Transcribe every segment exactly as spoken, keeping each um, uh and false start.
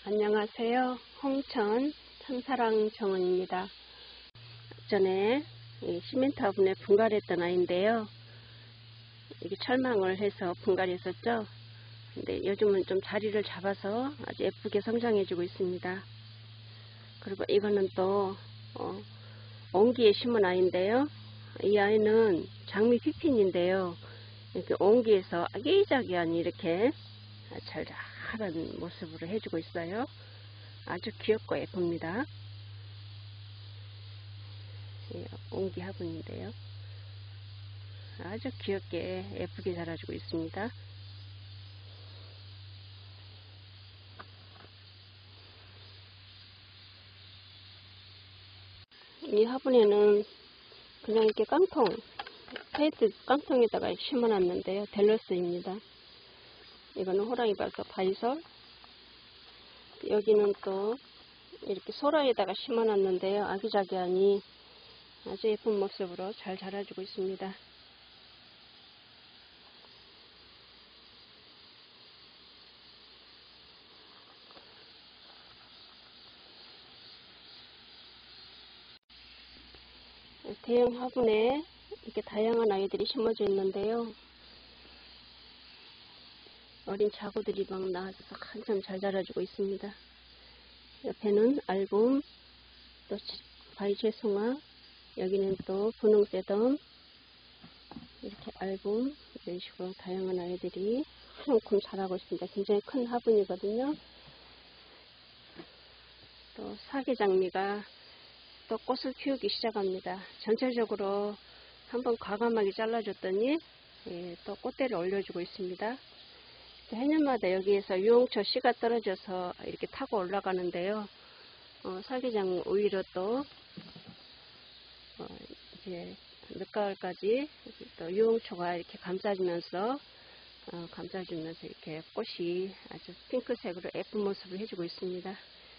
안녕하세요. 홍천 참사랑 정원입니다. 전에 시멘트 화분에 분갈했던 아이인데요. 이게 철망을 해서 분갈했었죠. 근데 요즘은 좀 자리를 잡아서 아주 예쁘게 성장해주고 있습니다. 그리고 이거는 또 어, 온기에 심은 아이인데요. 이 아이는 장미 피핀인데요. 이렇게 온기에서 아기자기한 이렇게 잘자란 모습으로 해주고 있어요. 아주 귀엽고 예쁩니다. 예, 온기 화분인데요. 아주 귀엽게 예쁘게 자라주고 있습니다. 이 화분에는 그냥 이렇게 깡통, 페이트 깡통에다가 심어놨는데요. 델러스입니다. 이거는 호랑이 발톱 바이솔. 여기는 또 이렇게 소라에다가 심어놨는데요. 아기자기하니 아주 예쁜 모습으로 잘 자라주고 있습니다. 대형 화분에 이렇게 다양한 아이들이 심어져 있는데요. 어린 자구들이 막 나와서 한참 잘 자라주고 있습니다. 옆에는 알봄, 또 바이채송화, 여기는 또 분홍새덤, 이렇게 알봄, 이런 식으로 다양한 아이들이 한움큼 자라고 있습니다. 굉장히 큰 화분이거든요. 또 사계장미가 또 꽃을 피우기 시작합니다. 전체적으로 한번 과감하게 잘라줬더니 예, 또 꽃대를 올려주고 있습니다. 해년마다 여기에서 유홍초 씨가 떨어져서 이렇게 타고 올라가는데요. 어, 사계장 오히려 또 어, 이제 늦가을까지 또 유홍초가 이렇게 감싸주면서 어, 감싸주면서 이렇게 꽃이 아주 핑크색으로 예쁜 모습을 해주고 있습니다.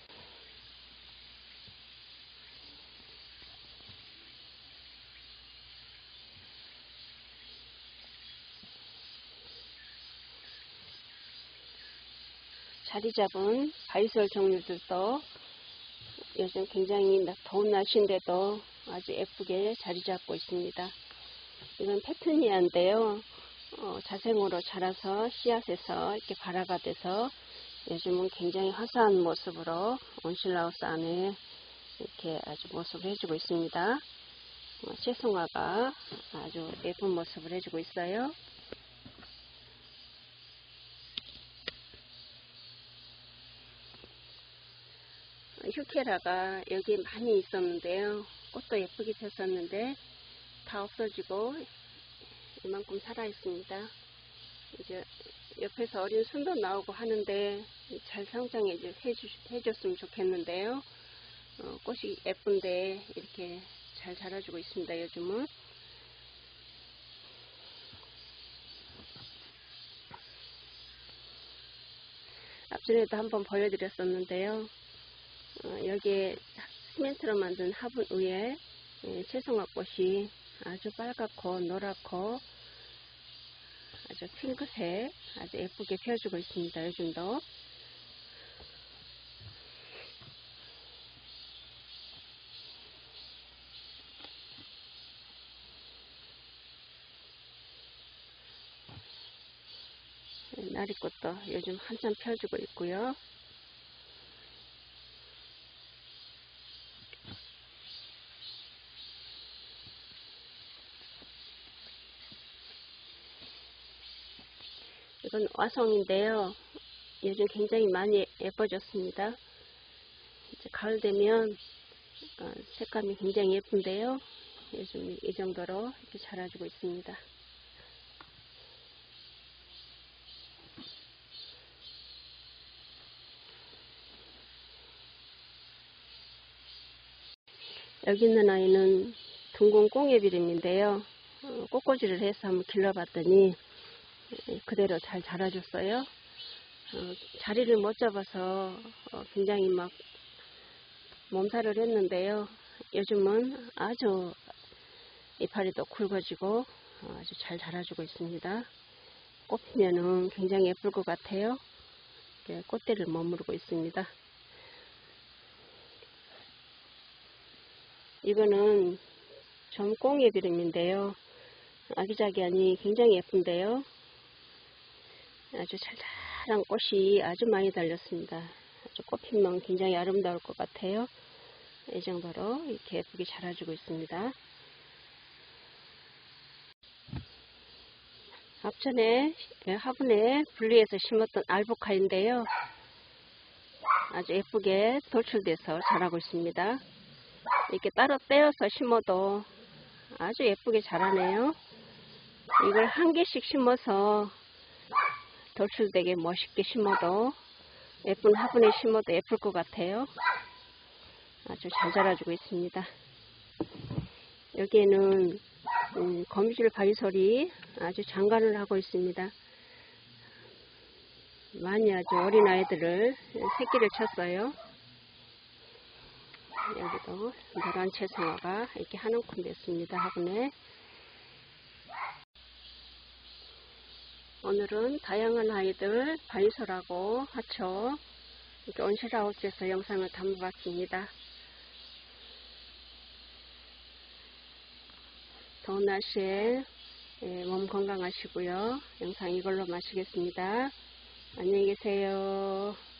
자리 잡은 바이솔 종류들도 요즘 굉장히 더운 날씨인데도 아주 예쁘게 자리 잡고 있습니다. 이건 페투니아인데요. 어, 자생으로 자라서 씨앗에서 이렇게 발화가 돼서 요즘은 굉장히 화사한 모습으로 온실하우스 안에 이렇게 아주 모습을 해주고 있습니다. 어, 채송화가 아주 예쁜 모습을 해주고 있어요. 휴케라가 여기 많이 있었는데요. 꽃도 예쁘게 폈었는데 다 없어지고 이만큼 살아 있습니다. 이제 옆에서 어린 순도 나오고 하는데 잘 성장해 해줬으면 좋겠는데요. 어, 꽃이 예쁜데 이렇게 잘 자라주고 있습니다. 요즘은. 앞전에도 한번 보여드렸었는데요. 어, 여기에 시멘트로 만든 화분 위에 예, 채송화 꽃이 아주 빨갛고 노랗고 아주 핑크색 아주 예쁘게 피어주고 있습니다. 요즘도. 나리꽃도 요즘 한참 펴주고 있고요. 이건 와송인데요. 요즘 굉장히 많이 예뻐졌습니다. 이제 가을 되면 어, 색감이 굉장히 예쁜데요. 요즘 이 정도로 이렇게 자라주고 있습니다. 여기 있는 아이는 둥근 꽁예비름인데요. 어, 꽃꽂이를 해서 한번 길러봤더니 그대로 잘 자라줬어요. 어, 자리를 못 잡아서 어, 굉장히 막 몸살을 했는데요. 요즘은 아주 이파리 도 굵어지고 어, 아주 잘 자라주고 있습니다. 꽃 피면은 굉장히 예쁠 것 같아요. 이렇게 꽃대를 머무르고 있습니다. 이거는 점꽁이드림인데요. 아기자기하니 굉장히 예쁜데요. 아주 찰찰한 꽃이 아주 많이 달렸습니다. 아주 꽃 피면 굉장히 아름다울 것 같아요. 이 정도로 이렇게 예쁘게 자라주고 있습니다. 앞전에 화분에 분리해서 심었던 알보카인데요. 아주 예쁘게 돌출돼서 자라고 있습니다. 이렇게 따로 떼어서 심어도 아주 예쁘게 자라네요. 이걸 한 개씩 심어서 돌출되게 멋있게 심어도 예쁜 화분에 심어도 예쁠 것 같아요. 아주 잘 자라주고 있습니다. 여기에는 음, 거미줄 바위솔이 아주 장관을 하고 있습니다. 많이 아주 어린 아이들을 새끼를 쳤어요. 여기도 노란 채송화가 이렇게 한 움큼 됐습니다. 화분에. 오늘은 다양한 아이들 바위솔하고 하초 이렇게 온실하우스에서 영상을 담아봤습니다. 더운 날씨에 몸 건강하시고요. 영상 이걸로 마치겠습니다. 안녕히 계세요.